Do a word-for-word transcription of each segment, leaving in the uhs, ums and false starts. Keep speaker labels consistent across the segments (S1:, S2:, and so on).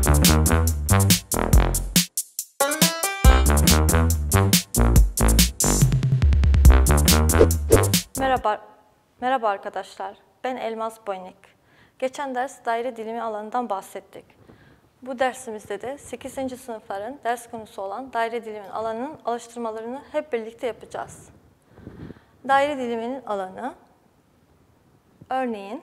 S1: Merhaba, merhaba arkadaşlar. Ben Elmas Boynik. Geçen ders daire dilimi alanından bahsettik. Bu dersimizde de sekizinci sınıfların ders konusu olan daire dilimin alanının alıştırmalarını hep birlikte yapacağız. Daire diliminin alanı, örneğin,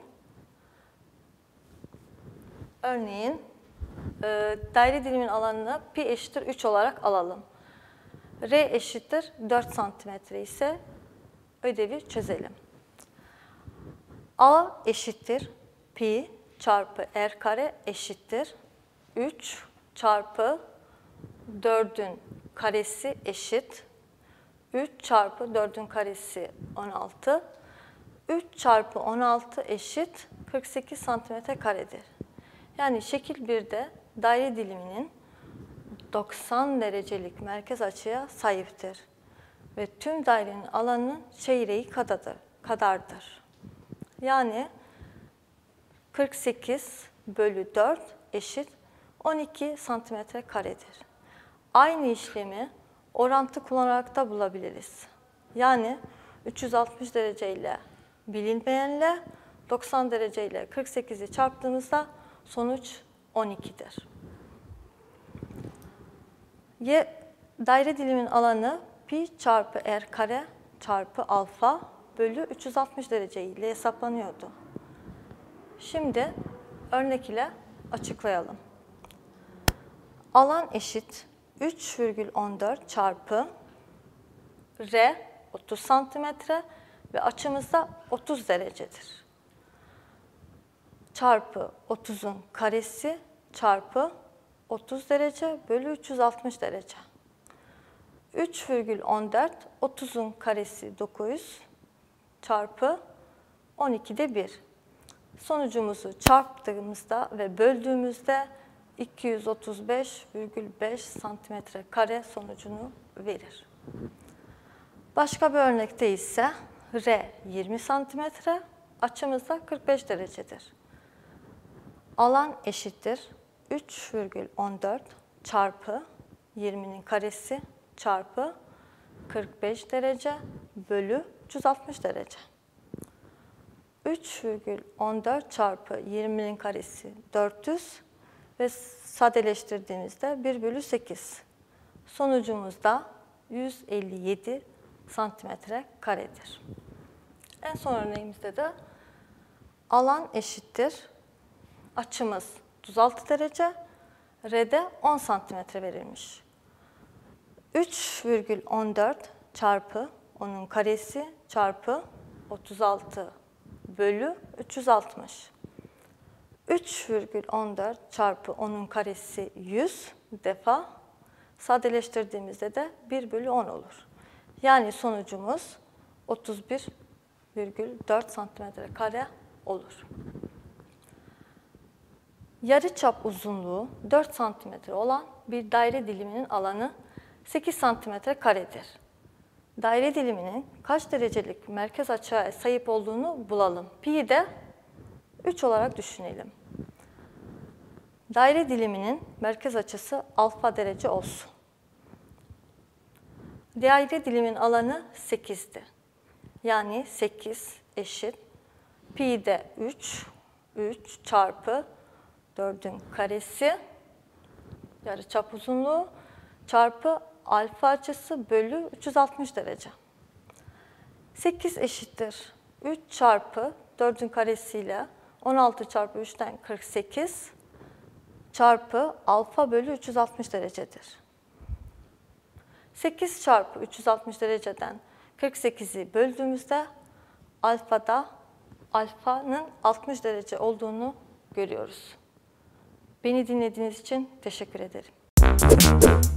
S1: örneğin e, daire dilimin alanını pi eşittir üç olarak alalım. R eşittir dört santimetre ise ödevi çözelim. A eşittir pi çarpı r kare eşittir üç çarpı dördün karesi eşit üç çarpı dördün karesi on altı. üç çarpı on altı eşit kırk sekiz santimetre karedir. Yani şekil birde daire diliminin doksan derecelik merkez açıya sahiptir. Ve tüm dairenin alanının çeyreği kadardır. Yani kırk sekiz bölü dört eşit on iki santimetre karedir. Aynı işlemi orantı kullanarak da bulabiliriz. Yani üç yüz altmış derece ile bilinmeyenle doksan derece ile kırk sekizi çarptığımızda sonuç on ikidir. Y, daire dilimin alanı pi çarpı r kare çarpı alfa bölü üç yüz altmış derece ile hesaplanıyordu. Şimdi örnek ile açıklayalım. Alan eşit üç virgül on dört çarpı r otuz santimetre ve açımız da otuz derecedir. Çarpı otuzun karesi çarpı otuz derece bölü üç yüz altmış derece. üç virgül on dört, otuzun karesi dokuz yüz çarpı on ikide bir. Sonucumuzu çarptığımızda ve böldüğümüzde iki yüz otuz beş virgül beş santimetre kare sonucunu verir. Başka bir örnekte ise R yirmi santimetre, açımız da kırk beş derecedir. Alan eşittir üç virgül on dört çarpı yirminin karesi çarpı kırk beş derece bölü üç yüz altmış derece. üç virgül on dört çarpı yirminin karesi dört yüz ve sadeleştirdiğimizde bir bölü sekiz. Sonucumuz da yüz elli yedi santimetre karedir. En son örneğimizde de alan eşittir açımız otuz altı derece, R'de on santimetre verilmiş. üç virgül on dört çarpı onun karesi çarpı otuz altı bölü üç yüz altmış. üç virgül on dört çarpı onun karesi yüz defa, sadeleştirdiğimizde de bir bölü on olur. Yani sonucumuz otuz bir virgül dört santimetre kare olur. Yarıçap uzunluğu dört santimetre olan bir daire diliminin alanı sekiz santimetre karedir. Daire diliminin kaç derecelik merkez açıya sahip olduğunu bulalım. Pi'yi de üç olarak düşünelim. Daire diliminin merkez açısı alfa derece olsun. Daire dilimin alanı sekizdi. Yani sekiz eşit pi de üç, üç çarpı dördün karesi yarıçap uzunluğu çarpı alfa açısı bölü üç yüz altmış derece. sekiz eşittir üç çarpı dördün karesiyle on altı çarpı üçten kırk sekiz çarpı alfa bölü üç yüz altmış derecedir. sekiz çarpı üç yüz altmış dereceden kırk sekizi böldüğümüzde alfada alfanın altmış derece olduğunu görüyoruz. Beni dinlediğiniz için teşekkür ederim.